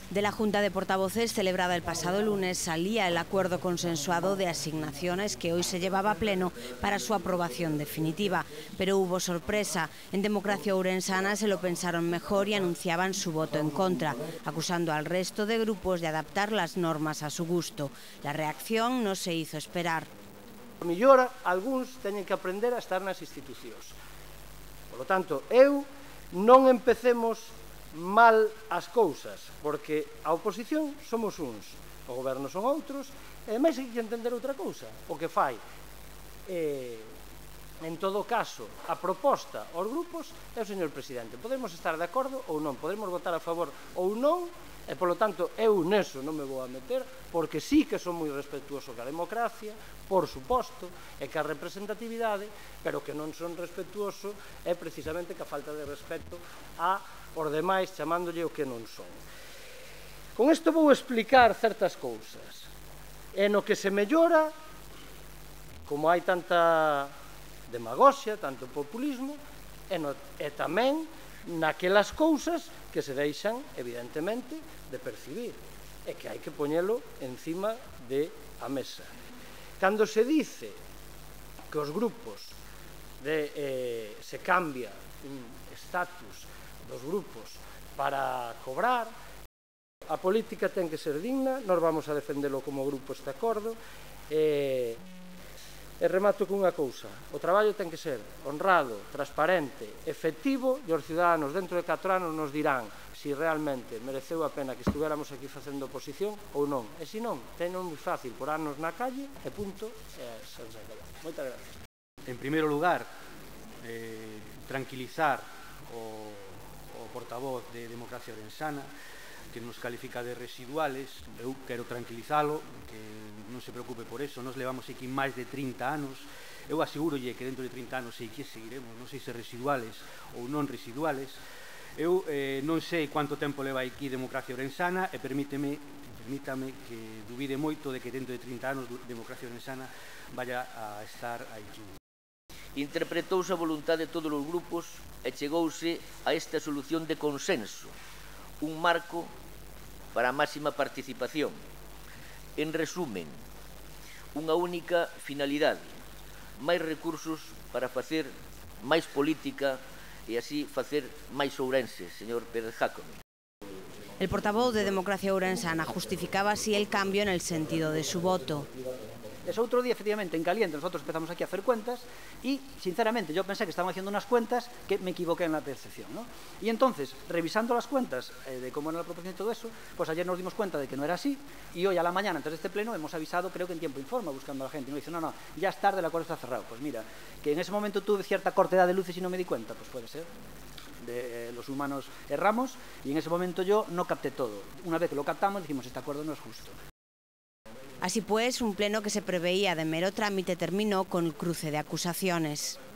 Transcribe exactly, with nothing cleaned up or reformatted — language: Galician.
De la Junta de Portavoces celebrada el pasado lunes salía el acuerdo consensuado de asignaciones que hoy se llevaba a pleno para su aprobación definitiva. Pero hubo sorpresa. En Democracia Ourensana se lo pensaron mejor y anunciaban su voto en contra, acusando al resto de grupos de adaptar las normas a su gusto. La reacción no se hizo esperar. Mellora, algúns teñen que aprender a estar nas institucións. Por lo tanto, eu non empecemos mal as cousas, porque a oposición somos uns, o goberno son outros, e ademais hai que entender outra cousa, o que fai. Eh, en todo caso, a proposta aos grupos é o señor presidente. Podemos estar de acordo ou non, podemos votar a favor ou non, e, polo tanto, eu neso non me vou a meter, porque sí que son moi respetuoso ca democracia, por suposto, e ca representatividade, pero que non son respetuoso é precisamente ca falta de respeto a os demais, chamándolle o que non son. Con isto vou explicar certas cousas. E no que se mellora, como hai tanta demagoxia, tanto populismo, e, no, e tamén naquelas cousas que se deixan, evidentemente, de percibir, e que hai que poñelo encima de a mesa. Cando se dice que os grupos de, eh, se cambia un estatus dos grupos para cobrar, a política ten que ser digna, nós vamos a defendelo como grupo este acordo, e, e remato cunha cousa: o traballo ten que ser honrado, transparente, efectivo, e os ciudadanos dentro de catro anos nos dirán se realmente mereceu a pena que estuéramos aquí facendo oposición ou non. E se non, teño moi fácil por anos na calle e punto, e sen se acabou. Moitas gracias. En primeiro lugar, eh, tranquilizar o portavoz de Democracia Ourensana, que nos califica de residuales. Eu quero tranquilizalo, que non se preocupe por eso. Nos levamos aquí máis de trinta anos. Eu asegúrolle que dentro de trinta anos sei que seguiremos, non sei se residuales ou non residuales. Eu eh, non sei quanto tempo leva aquí Democracia Ourensana, e permíteme, permítame que dubide moito de que dentro de trinta anos Democracia Ourensana vaya a estar aquí. Interpretouse a voluntade de todos os grupos e chegouse a esta solución de consenso, un marco para a máxima participación. En resumen, unha única finalidade: máis recursos para facer máis política e así facer máis ourenses, señor Pérez Jácome. El portavoz de Democracia Ourensana justificaba así el cambio en el sentido de su voto. Ese outro día, efectivamente, en caliente, nosotros empezamos aquí a hacer cuentas y, sinceramente, yo pensé que estaban haciendo unas cuentas que me equivoqué en la percepción, ¿no? Y entonces, revisando las cuentas eh, de cómo era la proporción y todo eso, pues ayer nos dimos cuenta de que no era así, y hoy a la mañana, antes de este pleno, hemos avisado, creo que en tiempo informa, buscando a la gente, y nos dicen, no, no, ya es tarde, el acuerdo está cerrado. Pues mira, que en ese momento tuve cierta cortedad de luces y no me di cuenta, pues puede ser. De, eh, los humanos erramos, y en ese momento yo no capté todo. Una vez que lo captamos, dijimos, este acuerdo no es justo. Así pues, un pleno que se preveía de mero trámite terminó con el cruce de acusaciones.